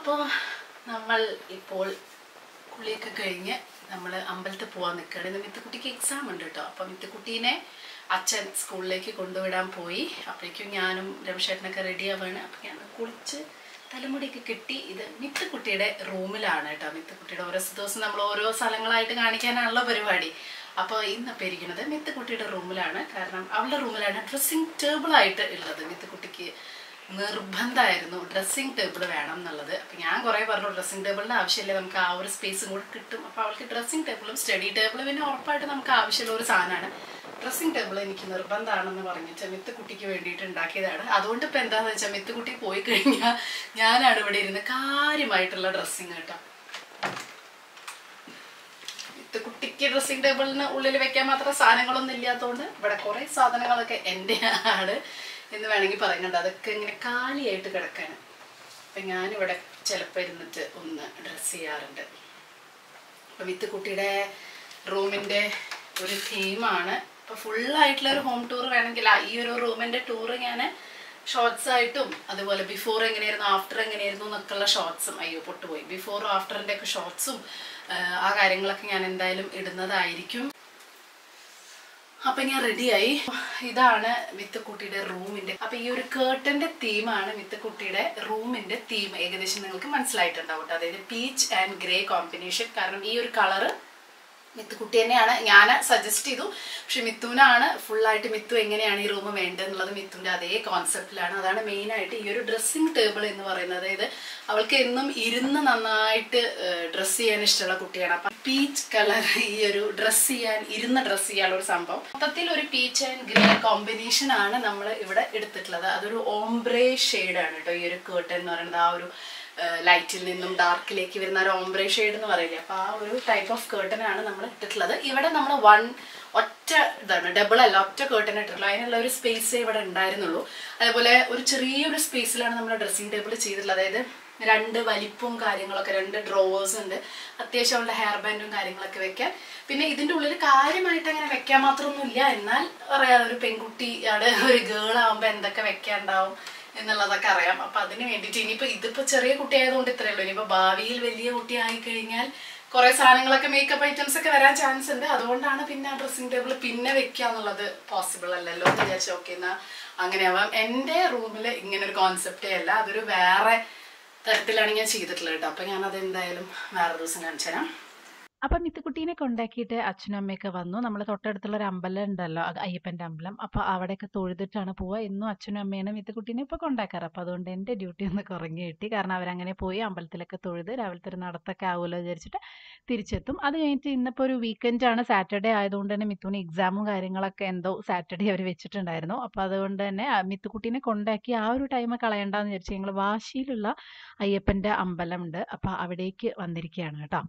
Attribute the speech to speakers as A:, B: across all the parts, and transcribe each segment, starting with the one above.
A: അപ്പോൾ നമ്മൾ ഇപ്പോൾ കുളിയൊക്കെ കഴിഞ്ഞ് നമ്മൾ അമ്പലത്തിൽ പോകാൻ നിൽക്കുകയാണ്. ഇന്ന് മിത്തുക്കുട്ടിക്ക് എക്സാം ഉണ്ട് കേട്ടോ. അപ്പോൾ മിത്തുക്കുട്ടീനെ അച്ഛൻ സ്കൂളിലേക്ക് കൊണ്ടുവിടാൻ പോയി. അപ്പോഴേക്കും ഞാനും രമേശേട്ടനൊക്കെ റെഡി ആവുകയാണ്. അപ്പോൾ ഞാൻ കുളിച്ച് തലമുടിയൊക്കെ കെട്ടി. ഇത് മിത്തുക്കുട്ടിയുടെ റൂമിലാണ് കേട്ടോ. മിത്തുക്കുട്ടിയുടെ ഓരോ ദിവസം നമ്മൾ ഓരോ സ്ഥലങ്ങളായിട്ട് കാണിക്കാനാണല്ലോ പരിപാടി. അപ്പോൾ ഇന്നിപ്പോൾ ഇരിക്കുന്നത് മിത്തുക്കുട്ടിയുടെ റൂമിലാണ്. കാരണം അവളുടെ റൂമിലാണ് ഡ്രസ്സിങ് ടേബിളായിട്ട് ഉള്ളത്. മിത്തുക്കുട്ടിക്ക് നിർബന്ധമായിരുന്നു ഡ്രസ്സിങ് ടേബിൾ വേണം എന്നുള്ളത്. അപ്പം ഞാൻ കുറേ പറഞ്ഞു ഡ്രസ്സിങ് ടേബിളിൻ്റെ ആവശ്യമില്ല, നമുക്ക് ആ ഒരു സ്പേസും കൂടെ കിട്ടും. അപ്പോൾ അവൾക്ക് ഡ്രസ്സിങ് ടേബിളും സ്റ്റഡി ടേബിളും പിന്നെ ഉറപ്പായിട്ട് നമുക്ക് ആവശ്യമുള്ള ഒരു സാധനമാണ്. ഡ്രസ്സിങ് ടേബിൾ എനിക്ക് നിർബന്ധമാണെന്ന് പറഞ്ഞിട്ട് മിത്തുക്കുട്ടിക്ക് വേണ്ടിയിട്ട് ഉണ്ടാക്കിയതാണ്. അതുകൊണ്ട് ഇപ്പം എന്താണെന്ന് വെച്ചാൽ മിത്തുക്കുട്ടി പോയി കഴിഞ്ഞാൽ ഞാനാണ് ഇവിടെ ഇരുന്ന് കാര്യമായിട്ടുള്ള ഡ്രസ്സിങ് കേട്ടോ. മിത്തുക്കുട്ടിക്ക് ഡ്രസ്സിങ് ടേബിളിന് ഉള്ളിൽ വെക്കാൻ മാത്രം സാധനങ്ങളൊന്നും ഇല്ലാത്തതുകൊണ്ട് ഇവിടെ കുറേ സാധനങ്ങളൊക്കെ എൻ്റെ ആണ് എന്ന് വേണമെങ്കിൽ പറയുന്നുണ്ട്. അതൊക്കെ ഇങ്ങനെ കാലിയായിട്ട് കിടക്കാൻ. അപ്പം ഞാനിവിടെ ചിലപ്പോൾ ഇരുന്നിട്ട് ഒന്ന് ഡ്രസ്സ് ചെയ്യാറുണ്ട്. അപ്പം മിത്തുക്കുട്ടിയുടെ റൂമിൻ്റെ ഒരു തീമാണ്. അപ്പോൾ ഫുള്ളായിട്ടുള്ള ഒരു ഹോം ടൂർ വേണമെങ്കിൽ ഈ ഒരു റൂമിൻ്റെ ടൂറ് ഞാൻ ഷോർട്സ് ആയിട്ടും അതുപോലെ ബിഫോർ എങ്ങനെയായിരുന്നു ആഫ്റ്റർ എങ്ങനെയായിരുന്നു എന്നൊക്കെയുള്ള ഷോർട്സും, അയ്യോ പൊട്ടുപോയി, ബിഫോറും ആഫ്റ്ററിൻ്റെ ഒക്കെ ഷോർട്സും ആ കാര്യങ്ങളൊക്കെ ഞാൻ എന്തായാലും ഇടുന്നതായിരിക്കും. അപ്പം ഞാൻ റെഡിയായി. ഇതാണ് മിത്തുക്കുട്ടിയുടെ റൂമിൻ്റെ. അപ്പം ഈ ഒരു കേർട്ടൻ്റെ തീമാണ് മിത്തുക്കുട്ടിയുടെ റൂമിൻ്റെ തീം. ഏകദേശം നിങ്ങൾക്ക് മനസ്സിലായിട്ടുണ്ടാവും കേട്ടോ. അതായത് പീച്ച് ആൻഡ് ഗ്രേ കോമ്പിനേഷൻ. കാരണം ഈ ഒരു കളറ് മിത്തുക്കുട്ടി തന്നെയാണ്, ഞാൻ സജസ്റ്റ് ചെയ്തു. പക്ഷെ മിത്തുവിനാണ് ഫുള്ളായിട്ട് മിത്തു എങ്ങനെയാണ് ഈ റൂം വേണ്ടതെന്നുള്ളത് മിത്തുവിൻ്റെ അതേ കോൺസെപ്റ്റിലാണ്. അതാണ് മെയിനായിട്ട് ഈ ഒരു ഡ്രസ്സിങ് ടേബിൾ എന്ന് പറയുന്നത്. അതായത് അവൾക്ക് എന്നും ഇരുന്ന് നന്നായിട്ട് ഡ്രസ്സ് ചെയ്യാൻ ഇഷ്ടമുള്ള കുട്ടിയാണ്. അപ്പം പീച്ച് കളർ ഈ ഒരു ഇരുന്ന് ഡ്രസ്സ് ചെയ്യാനുള്ള ഒരു സംഭവം. മൊത്തത്തിൽ ഒരു പീച്ച് ആൻഡ് ഗ്രേ കോമ്പിനേഷൻ ആണ് നമ്മൾ ഇവിടെ എടുത്തിട്ടുള്ളത്. അതൊരു ഓംബ്രേ ഷെയ്ഡാണ് കേട്ടോ ഈ ഒരു കേർട്ടൻ എന്ന് പറയുന്നത്. ആ ഒരു ലൈറ്റിൽ നിന്നും ഡാർക്കിലേക്ക് വരുന്ന ഒരു ഓംബ്രേ ഷെയ്ഡ് എന്ന് പറയില്ലേ, അപ്പോൾ ആ ഒരു ടൈപ്പ് ഓഫ് കേർട്ടൻ ആണ് നമ്മൾ ഇട്ടിട്ടുള്ളത്. ഇവിടെ നമ്മൾ ഒറ്റ ഇതാണ്, ഡബിൾ അല്ല, ഒറ്റ കേർട്ടൻ ഇട്ടിട്ടുള്ളൂ. അതിനുള്ള ഒരു സ്പേസേ ഇവിടെ ഉണ്ടായിരുന്നുള്ളൂ. അതേപോലെ ഒരു ചെറിയൊരു സ്പേസിലാണ് നമ്മൾ ഡ്രസ്സിംഗ് ടേബിൾ ചെയ്തിട്ടുള്ളത്. അതായത് 2 വലിപ്പവും കാര്യങ്ങളൊക്കെ, 2 ഡ്രോവേഴ്സ് ഉണ്ട്. അത്യാവശ്യം അവളുടെ ഹെയർ ബാൻഡും കാര്യങ്ങളൊക്കെ വെക്കാൻ. പിന്നെ ഇതിൻ്റെ ഉള്ളിൽ കാര്യമായിട്ട് അങ്ങനെ വെക്കാൻ മാത്രമൊന്നുമില്ല. എന്നാൽ പറയാം, ഒരു പെൺകുട്ടിയാണ്, ഒരു ഗേൾ ആകുമ്പോൾ എന്തൊക്കെ വെക്കാനുണ്ടാവും എന്നുള്ളതൊക്കെ അറിയാം. അപ്പം അതിന് വേണ്ടിയിട്ട് ഇനിയിപ്പോൾ ഇതിപ്പോൾ ചെറിയ കുട്ടിയായതുകൊണ്ട് ഇത്രയേ ഉള്ളൂ. ഇനിയിപ്പോൾ ഭാവിയിൽ വലിയ കുട്ടി ആയിക്കഴിഞ്ഞാൽ കുറേ സാധനങ്ങളൊക്കെ മേക്കപ്പ് ഐറ്റംസ് ഒക്കെ വരാൻ ചാൻസ് ഉണ്ട്. അതുകൊണ്ടാണ് പിന്നെ ആ ഡ്രസ്സിംഗ് ടേബിൾ പിന്നെ വെക്കുക എന്നുള്ളത് പോസിബിൾ അല്ലല്ലോ എന്ന് വിചാരിച്ചു. ഓക്കെ എന്നാൽ അങ്ങനെയാവാം. എൻ്റെ റൂമിൽ ഇങ്ങനെ ഒരു കോൺസെപ്റ്റേ അല്ല, അതൊരു വേറെ തരത്തിലാണ് ഞാൻ ചെയ്തിട്ടുള്ളത് കേട്ടോ. അപ്പം ഞാനത് എന്തായാലും വേറെ ദിവസം കാണിച്ചു തരാം.
B: അപ്പം മിത്തുക്കുട്ടീനെ കൊണ്ടാക്കിയിട്ട് അച്ഛനും അമ്മയൊക്കെ വന്നു. നമ്മൾ തൊട്ടടുത്തുള്ള ഒരു അമ്പലം ഉണ്ടല്ലോ, അയ്യപ്പൻ്റെ അമ്പലം. അപ്പോൾ അവിടെയൊക്കെ തൊഴുതിട്ടാണ് പോവുക. എന്നും അച്ഛനും അമ്മയാണ് മിത്തുക്കുട്ടീനെ ഇപ്പോൾ കൊണ്ടാക്കാറ്. അപ്പോൾ അതുകൊണ്ട് എൻ്റെ ഡ്യൂട്ടി ഒന്ന് കുറഞ്ഞു കിട്ടി. കാരണം അവരങ്ങനെ പോയി അമ്പലത്തിലൊക്കെ തൊഴുത് രാവിലത്തെ ഒരു നടത്തൊക്കെ ആവുമല്ലോ വിചാരിച്ചിട്ട് തിരിച്ചെത്തും. അത് കഴിഞ്ഞിട്ട് ഇന്നിപ്പോൾ ഒരു വീക്കെൻഡാണ്, സാറ്റർഡേ ആയതുകൊണ്ട് തന്നെ മിത്തുവിന് എക്സാമും കാര്യങ്ങളൊക്കെ എന്തോ സാറ്റർഡേ അവർ വെച്ചിട്ടുണ്ടായിരുന്നു. അപ്പോൾ അതുകൊണ്ട് തന്നെ മിത്തുക്കുട്ടീനെ കൊണ്ടാക്കി ആ ഒരു ടൈം കളയണ്ടെന്ന് വിചാരിച്ച് ഞങ്ങൾ വാശിയിലുള്ള അയ്യപ്പൻ്റെ അമ്പലമുണ്ട്, അപ്പോൾ അവിടേക്ക് വന്നിരിക്കുകയാണ് കേട്ടോ.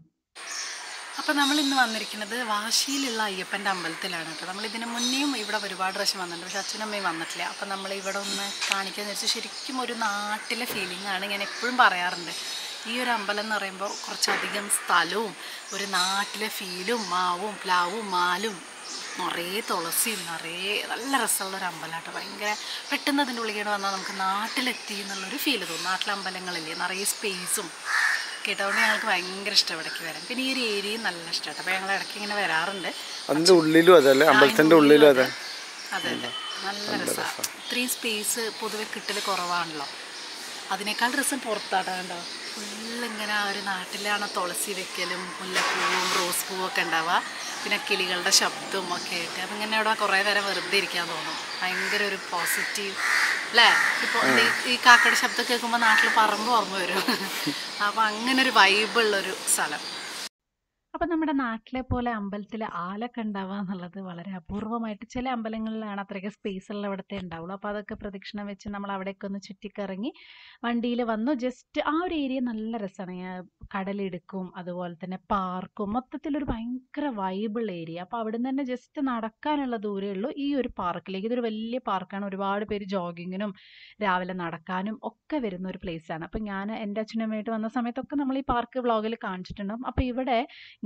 A: അപ്പോൾ നമ്മൾ ഇന്ന് വന്നിരിക്കുന്നത് വാശിയിലുള്ള അയ്യപ്പൻ്റെ അമ്പലത്തിലാണ് കേട്ടോ. നമ്മളിതിന് മുന്നേയും ഇവിടെ ഒരുപാട് പ്രാവശ്യം വന്നിട്ടുണ്ട്, പക്ഷെ അച്ഛനും അമ്മയും വന്നിട്ടില്ല. അപ്പോൾ നമ്മൾ ഇവിടെ ഒന്ന് കാണിക്കാമെന്ന് വെച്ചാൽ ശരിക്കും ഒരു നാട്ടിലെ ഫീലിംഗ് ആണ്. ഞാൻ എപ്പോഴും പറയാറുണ്ട്, ഈ ഒരു അമ്പലം എന്ന് പറയുമ്പോൾ കുറച്ചധികം സ്ഥലവും ഒരു നാട്ടിലെ ഫീലും, മാവും പ്ലാവും മാലും നിറയെ തുളസിയും നിറയെ നല്ല രസമുള്ളൊരു അമ്പലമാട്ടോ. ഭയങ്കര പെട്ടെന്ന് അതിൻ്റെ ഉള്ളിൽ വന്നാൽ നമുക്ക് നാട്ടിലെത്തി എന്നുള്ളൊരു ഫീൽ തോന്നും. നാട്ടിലെ അമ്പലങ്ങളില്ലേ, നിറയെ സ്പേസും കേട്ടതുകൊണ്ട് ഞങ്ങൾക്ക് ഭയങ്കര ഇഷ്ടം ഇടയ്ക്ക് വരാൻ. പിന്നെ ഈ ഒരു ഏരിയയും നല്ല ഇഷ്ടമാണ്. അപ്പോൾ ഞങ്ങൾ ഇടയ്ക്ക് ഇങ്ങനെ വരാറുണ്ട്.
C: അതിൻ്റെ ഉള്ളിലും അതല്ലേ, അമ്പലത്തിൻ്റെ ഉള്ളിലും അതെ.
A: അതെ അതെ, നല്ല രസമാണ്. ഇത്രയും സ്പേസ് പൊതുവെ കിട്ടൽ കുറവാണല്ലോ. അതിനേക്കാൾ രസം പുറത്താട്ടോ. കണ്ടോ, ഫുള്ളിങ്ങനെ ആ ഒരു നാട്ടിലാണ് തുളസി വെക്കലും മുല്ലപ്പൂവും റോസ് പൂവൊക്കെ ഉണ്ടാവുക. പിന്നെ കിളികളുടെ ശബ്ദവും ഒക്കെ ആയിട്ട് അതിങ്ങനെ അവിടെ കുറേ നേരം വെറുതെ ഇരിക്കാൻ തോന്നും. ഭയങ്കര ഒരു പോസിറ്റീവ് അല്ലേ. ഇപ്പോൾ ഈ കാക്കയുടെ ശബ്ദം കേൾക്കുമ്പോൾ നാട്ടിൽ പറമ്പ് ഓർമ്മ വരും. അപ്പോൾ അങ്ങനെ ഒരു വൈബുള്ളൊരു സ്ഥലം.
B: അപ്പം നമ്മുടെ നാട്ടിലെ പോലെ അമ്പലത്തിൽ ആലൊക്കെ ഉണ്ടാവുക എന്നുള്ളത് വളരെ അപൂർവമായിട്ട് ചില അമ്പലങ്ങളിലാണ് അത്രയ്ക്ക് സ്പേസ് ഉള്ള ഇവിടുത്തെ ഉണ്ടാവുള്ളൂ. അപ്പോൾ അതൊക്കെ പ്രദക്ഷിണം വെച്ച് നമ്മൾ അവിടേക്ക് ഒന്ന് ചുറ്റിക്കറങ്ങി വണ്ടിയിൽ വന്നു. ജസ്റ്റ് ആ ഒരു ഏരിയ നല്ല രസമാണ്. കടലിടുക്കും, അതുപോലെ തന്നെ പാർക്കും, മൊത്തത്തിലൊരു ഭയങ്കര വൈബിൾ ഏരിയ. അപ്പോൾ അവിടെ നിന്ന് തന്നെ ജസ്റ്റ് നടക്കാനുള്ള ദൂരമേ ഉള്ളൂ ഈ ഒരു പാർക്കിലേക്ക്. ഇതൊരു വലിയ പാർക്കാണ്. ഒരുപാട് പേര് ജോഗിങ്ങിനും രാവിലെ നടക്കാനും ഒക്കെ വരുന്ന ഒരു പ്ലേസാണ്. അപ്പോൾ ഞാൻ എൻ്റെ അച്ഛനമ്മയായിട്ട് വന്ന സമയത്തൊക്കെ നമ്മൾ ഈ പാർക്ക് വ്ളോഗിൽ കാണിച്ചിട്ടുണ്ടാകും. അപ്പോൾ ഇവിടെ ഇങ്ങനെ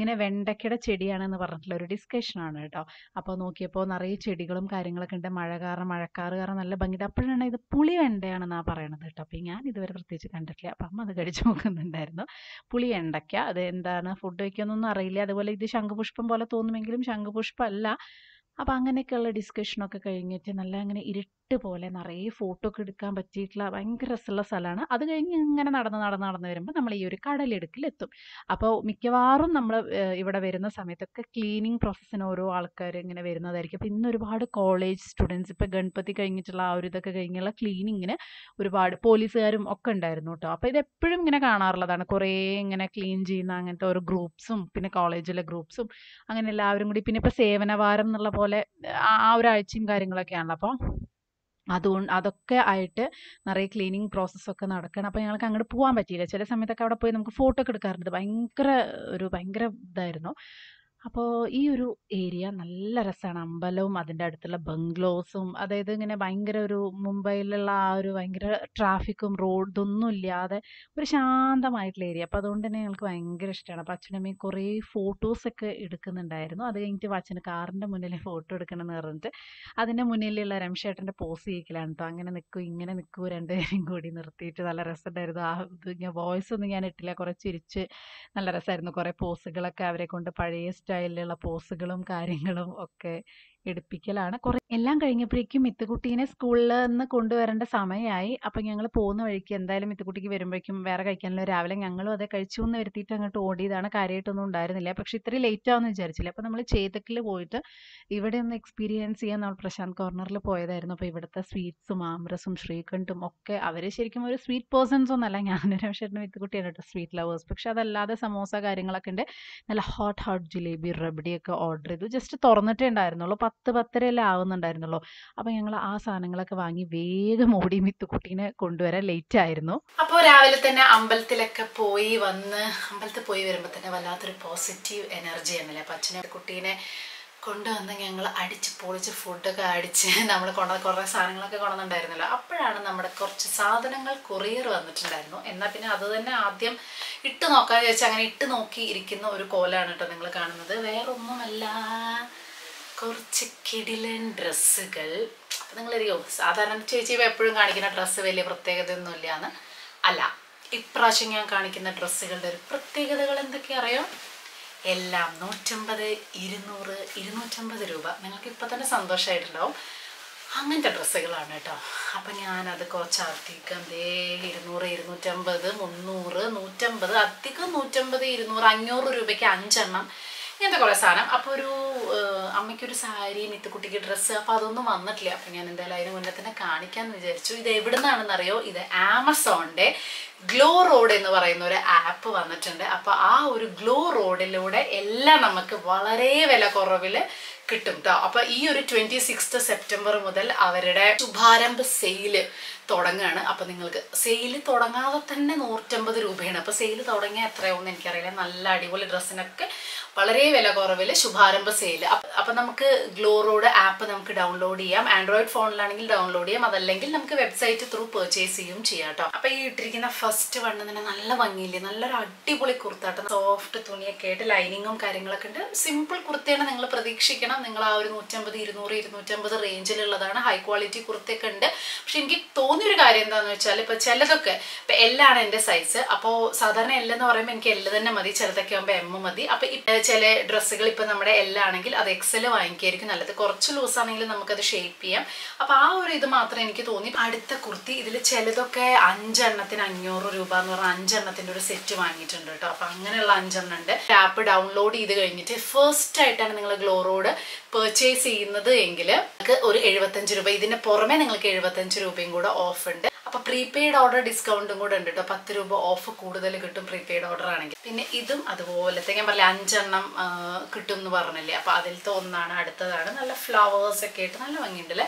B: ഇങ്ങനെ വെണ്ടയ്ക്കയുടെ ചെടിയാണെന്ന് പറഞ്ഞിട്ടുള്ള ഒരു ഡിസ്കഷനാണ് കേട്ടോ. അപ്പോൾ നോക്കിയപ്പോൾ നിറയെ ചെടികളും കാര്യങ്ങളൊക്കെ ഉണ്ട്. മഴക്കാറ് കാരണം നല്ല ഭംഗിയുണ്ട്. അപ്പോഴാണ് ഇത് പുളി വെണ്ടയാണെന്നാണ് പറയണത് കേട്ടോ. അപ്പോൾ ഞാൻ ഇതുവരെ പ്രത്യേകിച്ച് കണ്ടിട്ടില്ല. അപ്പം അമ്മ അത് കഴിച്ച് നോക്കുന്നുണ്ടായിരുന്നു. പുളി വെണ്ടയ്ക്ക, അത് എന്താണ് ഫുഡ് വയ്ക്കുന്നൊന്നും അറിയില്ല. അതുപോലെ ഇത് ശംഖുപുഷ്പം പോലെ തോന്നുമെങ്കിലും ശംഖുപുഷ്പം അല്ല. അപ്പം അങ്ങനെയൊക്കെയുള്ള ഡിസ്കഷനൊക്കെ കഴിഞ്ഞിട്ട് നല്ല അങ്ങനെ ഇരുട്ട് പോലെ നിറയെ ഫോട്ടോ ഒക്കെ എടുക്കാൻ പറ്റിയിട്ടുള്ള ഭയങ്കര രസമുള്ള സ്ഥലമാണ്. അത് കഴിഞ്ഞ് ഇങ്ങനെ നടന്ന് വരുമ്പോൾ നമ്മൾ ഈ ഒരു കടലിടുക്കിലെത്തും. അപ്പോൾ മിക്കവാറും നമ്മൾ ഇവിടെ വരുന്ന സമയത്തൊക്കെ ക്ലീനിങ് പ്രോസസ്സിന് ഓരോ ആൾക്കാർ ഇങ്ങനെ വരുന്നതായിരിക്കും. അപ്പോൾ ഇന്ന് ഒരുപാട് കോളേജ് സ്റ്റുഡൻസ്, ഇപ്പോൾ ഗണപതി കഴിഞ്ഞിട്ടുള്ള ആ ഒരു ഇതൊക്കെ കഴിഞ്ഞുള്ള ക്ലീനിങ്ങിന് ഒരുപാട് പോലീസുകാരും ഒക്കെ ഉണ്ടായിരുന്നു കേട്ടോ. അപ്പോൾ ഇത് എപ്പോഴും ഇങ്ങനെ കാണാറുള്ളതാണ്. കുറേ ഇങ്ങനെ ക്ലീൻ ചെയ്യുന്ന അങ്ങനത്തെ ഓരോ ഗ്രൂപ്പ്സും പിന്നെ കോളേജിലെ ഗ്രൂപ്പ്സും അങ്ങനെ എല്ലാവരും കൂടി. പിന്നെ ഇപ്പോൾ സേവനവാരം എന്നുള്ള പോലെ ആ ഒരാഴ്ചയും കാര്യങ്ങളൊക്കെയാണല്ലോ. അപ്പോൾ അതുകൊണ്ട് അതൊക്കെ ആയിട്ട് നിറയെ ക്ലീനിങ് പ്രോസസ്സൊക്കെ നടക്കണം. അപ്പോൾ ഞങ്ങൾക്ക് അങ്ങോട്ട് പോകാൻ പറ്റിയില്ല. ചില സമയത്തൊക്കെ അവിടെ പോയി നമുക്ക് ഫോട്ടോ ഒക്കെ എടുക്കാറുണ്ട്. ഭയങ്കര ഇതായിരുന്നു. അപ്പോൾ ഈ ഒരു ഏരിയ നല്ല രസമാണ്. അമ്പലവും അതിൻ്റെ അടുത്തുള്ള ബംഗ്ലോസും, അതായത് ഇങ്ങനെ ഭയങ്കര ഒരു മുംബൈയിലുള്ള ആ ഒരു ഭയങ്കര ട്രാഫിക്കും റോഡ് ഇതൊന്നും ഇല്ലാതെ ഒരു ശാന്തമായിട്ടുള്ള ഏരിയ. അപ്പോൾ അതുകൊണ്ട് തന്നെ ഞങ്ങൾക്ക് ഭയങ്കര ഇഷ്ടമാണ്. അപ്പോൾ അച്ഛനമ്മയും കുറേ ഫോട്ടോസൊക്കെ എടുക്കുന്നുണ്ടായിരുന്നു. അത് കഴിഞ്ഞിട്ട് അച്ഛന് കാറിൻ്റെ മുന്നിൽ ഫോട്ടോ എടുക്കണമെന്ന് പറഞ്ഞിട്ട് അതിൻ്റെ മുന്നിലുള്ള രംശേട്ടൻ്റെ പോസ് ചെയ്യിക്കലാണ് കേട്ടോ. അങ്ങനെ നിൽക്കൂ ഇങ്ങനെ നിൽക്കൂ രണ്ടുപേരും കൂടി നിർത്തിയിട്ട് നല്ല രസമുണ്ടായിരുന്നു. ആ ഇത് ഞാൻ വോയിസ് ഒന്നും ഞാൻ ഇട്ടില്ല, കുറേ ചിരിച്ച് നല്ല രസമായിരുന്നു. കുറേ പോസുകളൊക്കെ അവരെ കൊണ്ട് പഴയ സ്റ്റൈലിലുള്ള പോസുകളും കാര്യങ്ങളും ഒക്കെ എടുപ്പിക്കലാണ്. കുറേ എല്ലാം കഴിഞ്ഞപ്പോഴേക്കും മിത്തുക്കുട്ടീനെ സ്കൂളിൽ നിന്ന് കൊണ്ടുവരേണ്ട സമയമായി. അപ്പം ഞങ്ങൾ പോകുന്ന വഴിക്ക് എന്തായാലും മിത്തുക്കുട്ടിക്ക് വരുമ്പോഴേക്കും വേറെ കഴിക്കാനുള്ള രാവിലെ ഞങ്ങളും അതേ കഴിച്ചു എന്ന് വരുത്തിയിട്ട് അങ്ങോട്ട് ഓടിയതാണ്. കാര്യമായിട്ടൊന്നും ഉണ്ടായിരുന്നില്ല. പക്ഷെ ഇത്രയും ലേറ്റ് ആവുമെന്ന് വിചാരിച്ചില്ല. അപ്പം നമ്മൾ ചേതക്കിൽ പോയിട്ട് ഇവിടെ ഒന്ന് എക്സ്പീരിയൻസ് ചെയ്യാൻ നമ്മൾ പ്രശാന്ത് കോർണറിൽ പോയതായിരുന്നു. അപ്പോൾ ഇവിടുത്തെ സ്വീറ്റ്സും ആംറസും ശ്രീകണ്ഠും ഒക്കെ അവർ ശരിക്കും ഒരു സ്വീറ്റ് പേഴ്സൺസ് ഒന്നല്ല. ഞാനൊരു രമേശേട്ടനും മിത്തുക്കുട്ടിയാണ് കേട്ടോ സ്വീറ്റ് ലവേഴ്സ്. പക്ഷെ അതല്ലാതെ സമോസ കാര്യങ്ങളൊക്കെ ഉണ്ട്. നല്ല ഹോട്ട് ജിലേബി റബഡിയൊക്കെ ഓർഡർ ചെയ്തു. ജസ്റ്റ് തുറന്നിട്ടേ ഉണ്ടായിരുന്നുള്ളൂ. 10-10:30 ആവുന്നുണ്ടായിരുന്നുള്ളൂ. അപ്പം ഞങ്ങൾ ആ സാധനങ്ങളൊക്കെ വാങ്ങി വേഗം ഓടി മിത്തുക്കുട്ടീനെ കൊണ്ടുവരാൻ ലേറ്റ് ആയിരുന്നു.
A: അപ്പോൾ രാവിലെ തന്നെ അമ്പലത്തിലൊക്കെ പോയി വന്ന് അമ്പലത്തിൽ പോയി വരുമ്പോൾ തന്നെ വല്ലാത്തൊരു പോസിറ്റീവ് എനർജി ആണല്ലേ. അപ്പം അച്ഛനെ കുട്ടീനെ കൊണ്ടുവന്ന് ഞങ്ങൾ അടിച്ച് പൊളിച്ച് ഫുഡൊക്കെ അടിച്ച് നമ്മൾ കുറേ സാധനങ്ങളൊക്കെ കൊണ്ടുവന്നിട്ടുണ്ടായിരുന്നല്ലോ. അപ്പോഴാണ് നമ്മുടെ കുറച്ച് സാധനങ്ങൾ കൊറിയർ വന്നിട്ടുണ്ടായിരുന്നു. എന്നാൽ പിന്നെ അത് തന്നെ ആദ്യം ഇട്ട് നോക്കാമെന്ന് ചോദിച്ചാൽ അങ്ങനെ ഇട്ട് നോക്കി ഇരിക്കുന്ന ഒരു കോലാണ് കേട്ടോ നിങ്ങൾ കാണുന്നത്. വേറൊന്നുമല്ല, കുറച്ച് കിടിലൻ ഡ്രസ്സുകൾ. അപ്പം നിങ്ങളറിയോ സാധാരണ ചേച്ചി എപ്പോഴും കാണിക്കുന്ന ഡ്രസ്സ് വലിയ പ്രത്യേകതയൊന്നുമില്ല എന്ന് അല്ല. ഇപ്രാവശ്യം ഞാൻ കാണിക്കുന്ന ഡ്രസ്സുകളുടെ ഒരു പ്രത്യേകതകൾ എന്തൊക്കെയാ അറിയോ? എല്ലാം 150, 200, 250 രൂപ. നിങ്ങൾക്ക് ഇപ്പം തന്നെ സന്തോഷമായിട്ടുണ്ടാവും. അങ്ങനത്തെ ഡ്രസ്സുകളാണ് കേട്ടോ. അപ്പം ഞാനത് കുറച്ചധികം 200, 250, 300, 150, അധികം 150, 200, 500 രൂപയ്ക്ക് 5 എണ്ണം ഇങ്ങനത്തെ കുറേ സാധനം. അപ്പോൾ ഒരു അമ്മയ്ക്കൊരു സാരി, മിത്തുക്കുട്ടിക്ക് ഡ്രസ്സ്, അപ്പോൾ അതൊന്നും വന്നിട്ടില്ല. അപ്പോൾ ഞാൻ എന്തായാലും അതിന് മുന്നേ തന്നെ കാണിക്കാമെന്ന് വിചാരിച്ചു. ഇത് എവിടെ നിന്നാണെന്നറിയോ? ഇത് ആമസോണിൻ്റെ ഗ്ലോ റോഡ് എന്ന് പറയുന്ന ഒരു ആപ്പ് വന്നിട്ടുണ്ട്. അപ്പോൾ ആ ഒരു ഗ്ലോ റോഡിലൂടെ എല്ലാം നമുക്ക് വളരെ വില കുറവിൽ കിട്ടും കേട്ടോ. അപ്പോൾ ഈ ഒരു 26 സെപ്റ്റംബർ മുതൽ അവരുടെ ശുഭാരംഭ സെയില് തുടങ്ങുകയാണ്. അപ്പോൾ നിങ്ങൾക്ക് സെയില് തുടങ്ങാതെ തന്നെ 150 രൂപയാണ്. അപ്പോൾ സെയില് തുടങ്ങിയാൽ എത്രയാവുമെന്ന് എനിക്കറിയില്ല. നല്ല അടിപൊളി ഡ്രസ്സിനൊക്കെ വളരെ വില കുറവിൽ ശുഭാരംഭ സെയില്. അപ്പം നമുക്ക് ഗ്ലോ റോഡ് ആപ്പ് നമുക്ക് ഡൗൺലോഡ് ചെയ്യാം. ആൻഡ്രോയിഡ് ഫോണിലാണെങ്കിൽ ഡൗൺലോഡ് ചെയ്യാം, അതല്ലെങ്കിൽ നമുക്ക് വെബ്സൈറ്റ് ത്രൂ പർച്ചേസ് ചെയ്യും ചെയ്യാം കേട്ടോ. അപ്പോൾ ഈ ഇട്ടിരിക്കുന്ന ഫസ്റ്റ് വണ്ണ് തന്നെ നല്ല ഭംഗിയില്ലേ, നല്ലൊരു അടിപൊളി കുർത്താട്ടം. സോഫ്റ്റ് തുണിയൊക്കെ ആയിട്ട് ലൈനിങ്ങും കാര്യങ്ങളൊക്കെ ഉണ്ട്. സിമ്പിൾ കുർത്തയാണ് നിങ്ങൾ പ്രതീക്ഷിക്കണം. നിങ്ങൾ ആ ഒരു 150, 200, 250 റേഞ്ചിലുള്ളതാണ്. ഹൈ ക്വാളിറ്റി കുർത്തയൊക്കെ ഉണ്ട്. പക്ഷെ എനിക്ക് തോന്നിയൊരു കാര്യം എന്താണെന്ന് വെച്ചാൽ ഇപ്പോൾ ചിലതൊക്കെ ഇപ്പം എല്ലാണ് എൻ്റെ സൈസ്. അപ്പോൾ സാധാരണ എല്ലെന്ന് പറയുമ്പോൾ എനിക്ക് എല്ല് തന്നെ മതി, ചിലതൊക്കെ ആകുമ്പോൾ എം മതി. അപ്പം ചില ഡ്രസ്സുകൾ ഇപ്പം നമ്മുടെ എല്ലാണെങ്കിൽ അത് എക്സൽ വാങ്ങിക്കായിരിക്കും നല്ലത്. കുറച്ച് ലൂസാണെങ്കിലും നമുക്കത് ഷേപ്പ് ചെയ്യാം. അപ്പോൾ ആ ഒരു ഇത് മാത്രമേ എനിക്ക് തോന്നി. അടുത്ത കുർത്തി ഇതിൽ ചിലതൊക്കെ 5 എണ്ണത്തിന് 500 രൂപ എന്ന് പറഞ്ഞാൽ 5 എണ്ണത്തിൻ്റെ ഒരു സെറ്റ് വാങ്ങിയിട്ടുണ്ട് കേട്ടോ. അപ്പോൾ അങ്ങനെയുള്ള 5 എണ്ണം ഉണ്ട്. ആപ്പ് ഡൗൺലോഡ് ചെയ്ത് കഴിഞ്ഞിട്ട് ഫസ്റ്റ് ആയിട്ടാണ് നിങ്ങൾ ഗ്ലോ റോഡ് പർച്ചേസ് ചെയ്യുന്നത് എങ്കിൽ നിങ്ങൾക്ക് ഒരു 75 രൂപ, ഇതിന് പുറമെ നിങ്ങൾക്ക് 75 രൂപയും കൂടെ ഓഫ് ഉണ്ട്. അപ്പോൾ പ്രീപെയ്ഡ് ഓർഡർ ഡിസ്കൗണ്ടും കൂടെ ഉണ്ട് കേട്ടോ. 10 രൂപ ഓഫ് കൂടുതൽ കിട്ടും പ്രീപെയ്ഡ് ഓർഡർ ആണെങ്കിൽ. പിന്നെ ഇതും അതുപോലത്തെ ഞാൻ പറഞ്ഞില്ല 5 എണ്ണം കിട്ടും എന്ന് പറഞ്ഞില്ലേ. അപ്പോൾ അതിലത്തെ ഒന്നാണ്. അടുത്തതാണ് നല്ല ഫ്ലവേഴ്സ് ഒക്കെ ആയിട്ട് നല്ല ഭംഗിയുണ്ടല്ലേ.